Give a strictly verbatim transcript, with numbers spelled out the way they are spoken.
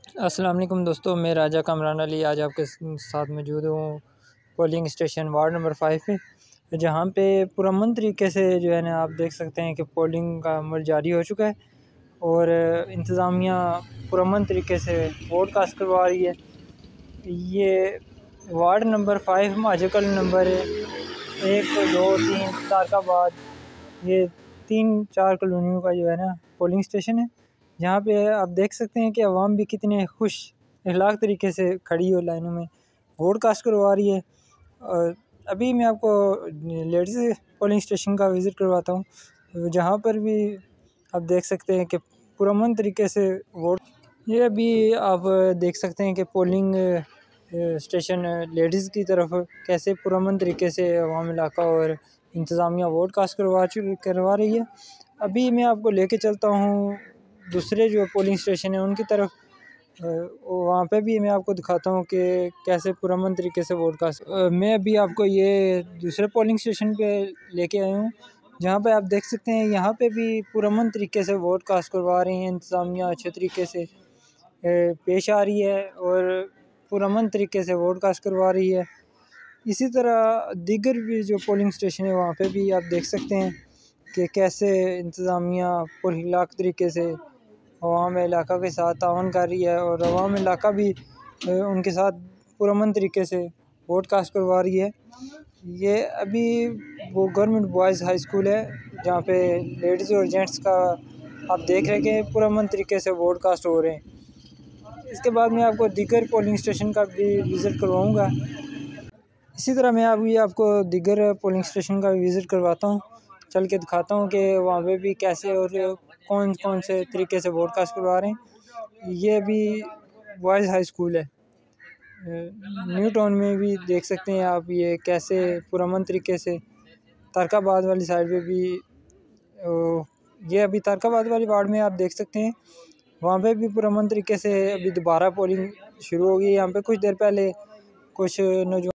अस्सलाम वालेकुम दोस्तों, मैं राजा कामरान अली आज आपके साथ मौजूद हूँ polling station ward number five पे, जहाँ पे पुरअमन तरीके से जो है ना आप देख सकते हैं कि पोलिंग का अमल जारी हो चुका है और इंतज़ामिया पुरअमन तरीके से वोट कास्ट करवा रही है। ये वार्ड नंबर फाइव माजकल नंबर एक दो तीन तारकाबाद, ये तीन चार कॉलोनियों का जो है ना पोलिंग स्टेशन है, जहाँ पे आप देख सकते हैं कि आवाम भी कितने खुश इखलाक तरीके से खड़ी हो लाइनों में वोट कास्ट करवा रही है। और अभी मैं आपको लेडीज़ पोलिंग स्टेशन का विज़िट करवाता हूँ, जहाँ पर भी आप देख सकते हैं कि पुरअमन तरीके से वोट, ये अभी आप देख सकते हैं कि पोलिंग स्टेशन लेडीज़ की तरफ कैसे पुरअमन तरीके से अवाम इलाका और इंतज़ामिया वोट कास्ट करवा करवा रही है। अभी मैं आपको लेके चलता हूँ दूसरे जो पोलिंग स्टेशन है उनकी तरफ, वहाँ पे भी मैं आपको दिखाता हूँ कि कैसे पुरअमन तरीके से वोट कास्ट। मैं अभी आपको ये दूसरे पोलिंग स्टेशन पे लेके आया हूँ, जहाँ पे आप देख सकते हैं यहाँ पे भी पुरअमन तरीके से वोट कास्ट करवा रही हैं। इंतज़ामिया अच्छे तरीके से पेश आ रही है और पुरअमन तरीके से वोट कास्ट करवा रही है। इसी तरह दीगर भी जो पोलिंग स्टेशन है वहाँ पे भी आप देख सकते हैं कि कैसे इंतज़ामिया पुरअखलाक तरीके से अवाम इलाका के साथ तावन कर रही है और अवाम इलाका भी उनके साथ पुरअमन तरीके से वोट कास्ट करवा रही है। ये अभी वो गवर्नमेंट बॉयज़ हाई स्कूल है, जहाँ पे लेडीज़ और जेंट्स का आप देख रहे हैं कि पुरअमन तरीके से वोट कास्ट हो रहे हैं। इसके बाद मैं आपको दीगर पोलिंग स्टेशन का भी विज़िट करवाऊँगा। इसी तरह मैं अभी आपको दीगर पोलिंग स्टेशन का विज़िट करवाता हूँ, चल के दिखाता हूँ कि वहाँ पे भी कैसे और कौन कौन से तरीके से वोट कास्ट करवा रहे हैं। ये भी बॉयज़ हाई स्कूल है न्यू टाउन में, भी देख सकते हैं आप ये कैसे पुरअमन तरीके से। तारकाबाद वाली साइड पे भी, ये अभी तारकाबाद वाली वार्ड में आप देख सकते हैं वहाँ पे भी पुरअमन तरीके से अभी दोबारा पोलिंग शुरू हो गई। यहाँ पे कुछ देर पहले कुछ नौजवान